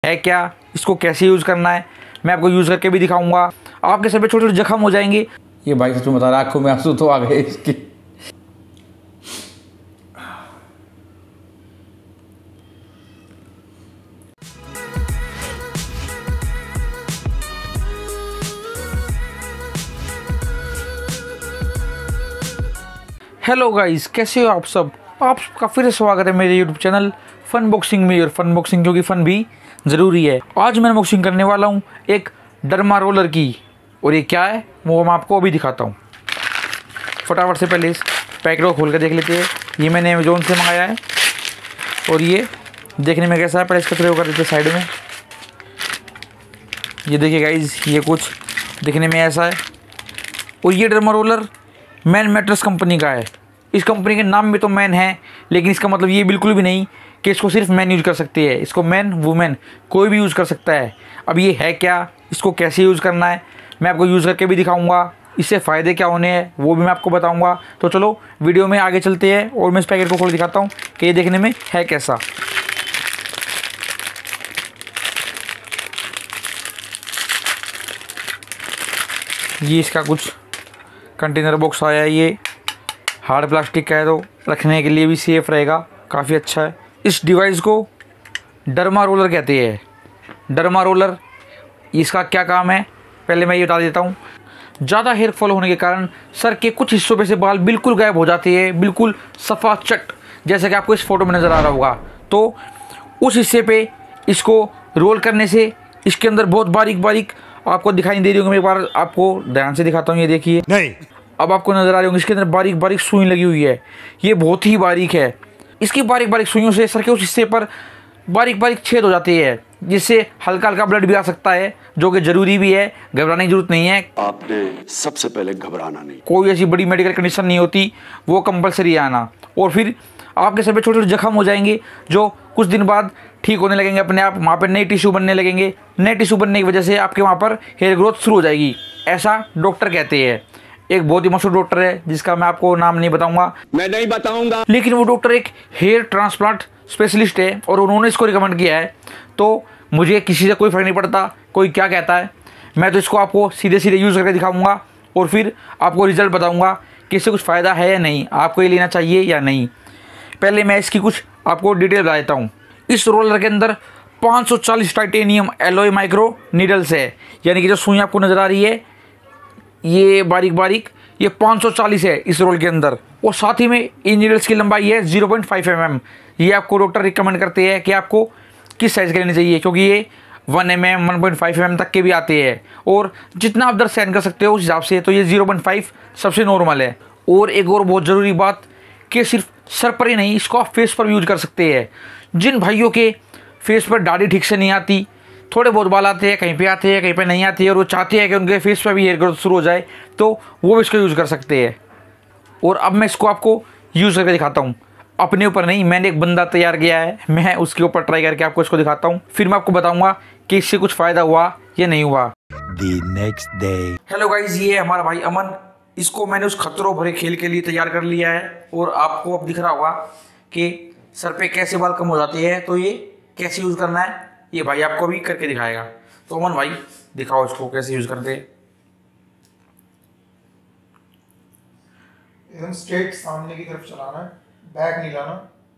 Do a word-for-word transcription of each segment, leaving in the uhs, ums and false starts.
है क्या, इसको कैसे यूज़ करना है, मैं आपको यूज़ करके भी दिखाऊंगा। आपके सर पे छोटे छोटे जख्म हो जाएंगे। ये भाई सच में बता रहा, आंखों में आंसू तो आ गए इसके। हेलो गाइस, कैसे हो आप सब। आपका फिर से स्वागत है मेरे यूट्यूब चैनल फन बॉक्सिंग में। और फन बॉक्सिंग क्योंकि फ़न भी ज़रूरी है। आज मैं बॉक्सिंग करने वाला हूँ एक डर्मा रोलर की, और ये क्या है वो मैं आपको अभी दिखाता हूँ। फटाफट से पहले इस पैकेट को खोल कर देख लेते हैं। ये मैंने अमेज़ोन से मंगाया है और ये देखने में कैसा है, पहले इसका प्रयोग कर देते हैं साइड में। ये देखिए गाइस, ये कुछ दिखने में ऐसा है। और ये derma roller Man Matters company का है। इस कंपनी के नाम में तो मैन है, लेकिन इसका मतलब ये बिल्कुल भी नहीं कि इसको सिर्फ मैन यूज़ कर सकते हैं। इसको मैन वुमेन कोई भी यूज़ कर सकता है। अब ये है क्या, इसको कैसे यूज़ करना है, मैं आपको यूज़ करके भी दिखाऊंगा। इससे फ़ायदे क्या होने हैं वो भी मैं आपको बताऊंगा। तो चलो वीडियो में आगे चलते हैं और मैं इस पैकेट को खोल दिखाता हूँ कि ये देखने में है कैसा। ये इसका कुछ कंटेनर बॉक्स आया है। ये हार्ड प्लास्टिक का है तो रखने के लिए भी सेफ़ रहेगा, काफ़ी अच्छा है। इस डिवाइस को डर्मा रोलर कहते हैं। डर्मा रोलर इसका क्या काम है पहले मैं ये बता देता हूँ। ज़्यादा हेयर फॉल होने के कारण सर के कुछ हिस्सों पे से बाल बिल्कुल गायब हो जाते हैं, बिल्कुल सफ़ा चट, जैसे कि आपको इस फोटो में नज़र आ रहा होगा। तो उस हिस्से पे इसको रोल करने से इसके अंदर बहुत बारीक बारीक आपको दिखाई दे रही होंगी। मैं एक बार आपको ध्यान से दिखाता हूँ। ये देखिए, नहीं अब आपको नज़र आ रही होंगी, इसके अंदर बारीक बारीक सुई लगी हुई है। ये बहुत ही बारीक है। इसकी बारीक बारीक सुइयों से सर के उस हिस्से पर बारीक बारीक छेद हो जाते हैं, जिससे हल्का हल्का ब्लड भी आ सकता है, जो कि ज़रूरी भी है। घबराने की जरूरत नहीं है। आपने सबसे पहले घबराना नहीं। कोई ऐसी बड़ी मेडिकल कंडीशन नहीं होती, वो कंपलसरी आना। और फिर आपके सर पे छोटे छोटे जख्म हो जाएंगे, जो कुछ दिन बाद ठीक होने लगेंगे अपने आप। वहाँ पर नए टिश्यू बनने लगेंगे। नए टिश्यू बनने की वजह से आपके वहाँ पर हेयर ग्रोथ शुरू हो जाएगी, ऐसा डॉक्टर कहते हैं। एक बहुत ही मशहूर डॉक्टर है जिसका मैं आपको नाम नहीं बताऊंगा, मैं नहीं बताऊंगा, लेकिन वो डॉक्टर एक हेयर ट्रांसप्लांट स्पेशलिस्ट है और उन्होंने इसको रिकमेंड किया है। तो मुझे किसी से कोई फ़र्क नहीं पड़ता कोई क्या कहता है, मैं तो इसको आपको सीधे सीधे यूज़ करके दिखाऊंगा और फिर आपको रिजल्ट बताऊंगा कि इससे कुछ फ़ायदा है या नहीं, आपको ये लेना चाहिए या नहीं। पहले मैं इसकी कुछ आपको डिटेल बता देता हूँ। इस रोलर के अंदर पाँच सौ चालीस टाइटेनियम एलॉय माइक्रो नीडल्स है, यानी कि जो सुई आपको नज़र आ रही है ये बारीक बारीक, ये पाँच सौ चालीस है इस रोल के अंदर। और साथ ही में इन नीडल्स की लंबाई है zero point five M M. ये आपको डॉक्टर रिकमेंड करते हैं कि आपको किस साइज़ के लेने चाहिए, क्योंकि ये one M M one point five M M तक के भी आते हैं। और जितना आप दर्द सहन कर सकते हो उस हिसाब से, तो ये ज़ीरो पॉइंट फाइव सबसे नॉर्मल है। और एक और बहुत ज़रूरी बात कि सिर्फ सर पर ही नहीं, इसको आप फेस पर भी यूज कर सकते हैं। जिन भाइयों के फेस पर दाढ़ी ठीक से नहीं आती, थोड़े बहुत बाल आते हैं, कहीं पे आते हैं कहीं पे नहीं आती है, और वो चाहते हैं कि उनके फेस पर भी हेयर ग्रोथ शुरू हो जाए, तो वो भी इसको यूज़ कर सकते हैं। और अब मैं इसको आपको यूज़ करके दिखाता हूँ। अपने ऊपर नहीं, मैंने एक बंदा तैयार किया है, मैं उसके ऊपर ट्राई करके आपको इसको दिखाता हूँ। फिर मैं आपको बताऊँगा कि इससे कुछ फ़ायदा हुआ या नहीं हुआ। The next day. Hello guys, ये है हमारा भाई अमन। इसको मैंने उस खतरों भरे खेल के लिए तैयार कर लिया है। और आपको अब दिख रहा होगा कि सर पे कैसे बाल कम हो जाते हैं, तो ये कैसे यूज़ करना है ये भाई आपको भी करके दिखाएगा। तो अमन भाई दिखाओ इसको कैसे यूज़ करते हैं। एकदम स्ट्रेट सामने की तरफ चलाना है, बैक नहीं लाना।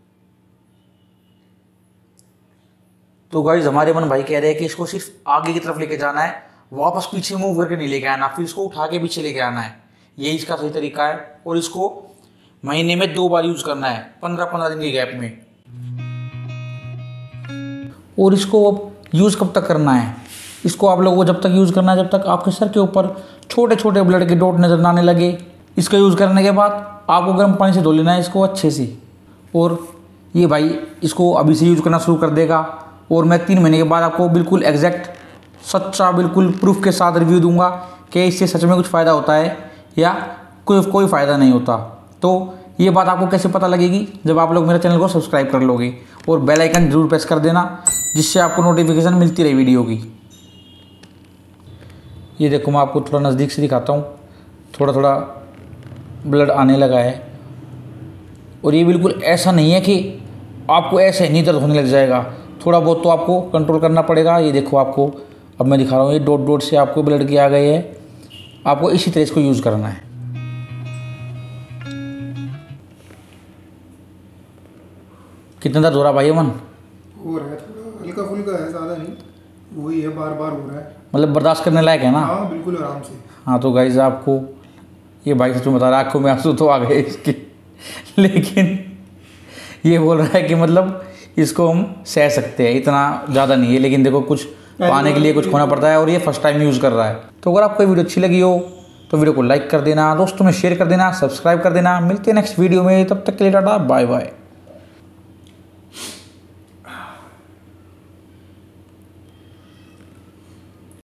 तो गाइज हमारे अमन भाई कह रहे हैं कि इसको सिर्फ आगे की तरफ लेके जाना है, वापस पीछे मूव करके नहीं लेके आना, फिर इसको उठा के पीछे लेके आना है। यही इसका सही तरीका है। और इसको महीने में दो बार यूज़ करना है, पंद्रह पंद्रह दिन के गैप में। और इसको अब यूज़ कब तक करना है, इसको आप लोगों को जब तक यूज़ करना है जब तक आपके सर के ऊपर छोटे छोटे ब्लड के डॉट नज़र आने लगे। इसका यूज़ करने के बाद आपको गर्म पानी से धो लेना है इसको अच्छे से। और ये भाई इसको अभी से यूज़ करना शुरू कर देगा, और मैं तीन महीने के बाद आपको बिल्कुल एग्जैक्ट सच्चा बिल्कुल प्रूफ के साथ रिव्यू दूंगा कि इससे सच में कुछ फ़ायदा होता है या कोई कोई फ़ायदा नहीं होता। तो ये बात आपको कैसे पता लगेगी, जब आप लोग मेरे चैनल को सब्सक्राइब कर लोगे और बेल आइकन जरूर प्रेस कर देना, जिससे आपको नोटिफिकेशन मिलती रहे वीडियो की। ये देखो मैं आपको थोड़ा नज़दीक से दिखाता हूँ, थोड़ा थोड़ा ब्लड आने लगा है। और ये बिल्कुल ऐसा नहीं है कि आपको ऐसे नहीं दर्द होने लग जाएगा, थोड़ा बहुत तो आपको कंट्रोल करना पड़ेगा। ये देखो आपको अब मैं दिखा रहा हूँ, ये डॉट डॉट से आपको ब्लड की आ गई है। आपको इसी तरह इसको यूज़ करना है। कितना दर्द हो रहा भाई अमन? हो रहा है थोड़ा हल्का फुल्का है, ज़्यादा नहीं, वही है, बार बार हो रहा है। मतलब बर्दाश्त करने लायक है ना? हाँ बिल्कुल आराम से। हाँ तो गाइज आपको ये भाई सच में बता रहा है, आँखों में आंसू तो आ गए इसके लेकिन ये बोल रहा है कि मतलब इसको हम सह सकते हैं, इतना ज़्यादा नहीं है, लेकिन देखो कुछ पाने के लिए कुछ खोना पड़ता है और ये फर्स्ट टाइम यूज़ कर रहा है। तो अगर आपको वीडियो अच्छी लगी हो तो वीडियो को लाइक कर देना, दोस्तों में शेयर कर देना, सब्सक्राइब कर देना। मिलते हैं नेक्स्ट वीडियो में, तब तक के लिए टाटा बाय बाय।